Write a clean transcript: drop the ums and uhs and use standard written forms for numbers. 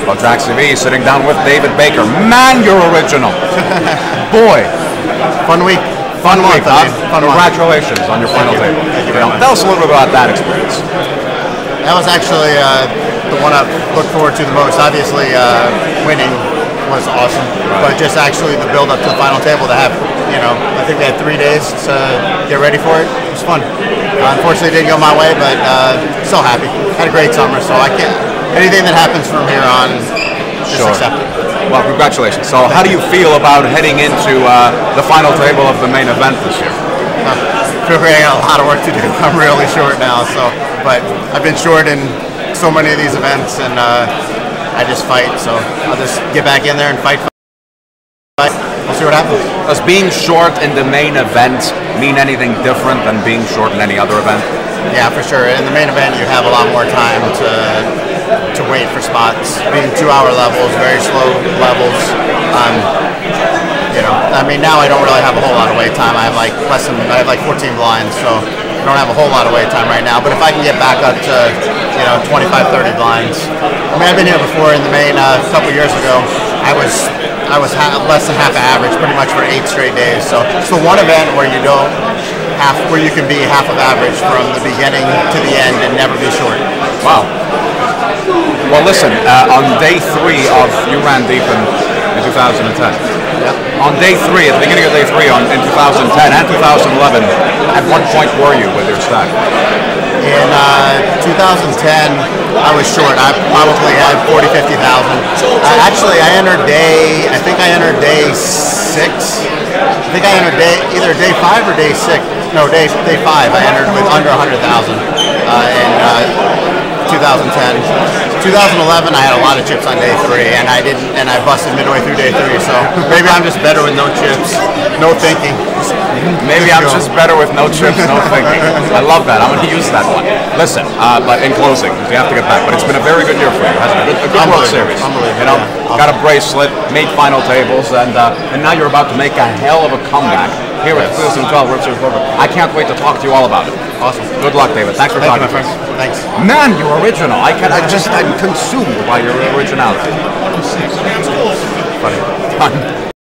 QuadJacks TV, sitting down with David Baker. Man, you're original. Boy. Fun week. Fun week, huh? Congratulations on your final table. Tell us a little bit about that experience. That was actually the one I looked forward to the most. Obviously, winning was awesome, but just actually the build up to the final table to have, I think we had 3 days to get ready for it. It was fun. Unfortunately, it didn't go my way, but so happy. Had a great summer, so I can't. Anything that happens from here on, just accept it. Well, congratulations. So how do you feel about heading into the final table of the main event this year? I feel like I got a lot of work to do. I'm really short now, but I've been short in so many of these events, and I just fight. So I'll just get back in there and fight. We'll see what happens. Does being short in the main event mean anything different than being short in any other event? Yeah, for sure. In the main event, you have a lot more time to wait for spots. Being 2-hour levels, very slow levels. Now I don't really have a whole lot of wait time. I have like 14 blinds, so I don't have a whole lot of wait time right now. But if I can get back up to 25, 30 blinds. I've been here before in the main a couple years ago. I was less than half average pretty much for 8 straight days. So it's the one event where you can be half of average from the beginning to the end and never be short. Wow. Well, listen, on day 3 of you ran deep in 2010. Yep. On day 3, at the beginning of day 3 in 2010 and 2011, at what point were you with your stack? In 2010, I was short. I probably had 40, 50,000. Actually, I entered day 6. I think I entered either day 5 or day 6. No, day 5. I entered with under 100,000 in 2010. 2011, I had a lot of chips on day 3, and I busted midway through day 3. So maybe I'm just better with no chips, no thinking. Maybe I'm just better with no chips, no thinking. I love that. I'm going to use that one. Listen, but in closing, you have to get back. But it's been a very good year for you, hasn't it? A good World Series. Got a bracelet, made final tables, and now you're about to make a hell of a comeback here at 2012 World Series. I can't wait to talk to you all about it. Awesome. Good luck, David. Thanks for talking to us. Thanks. Man, you're original. I'm consumed by your originality. Funny.